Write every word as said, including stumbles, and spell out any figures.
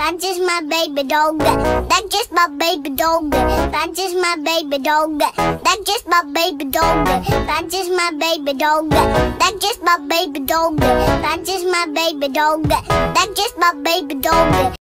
That's just my baby dog. That's just my baby dog. That's just my baby dog. That's just my baby dog. That's just my baby dog. That's just my baby dog. That's just my baby dog. That's just my baby dog.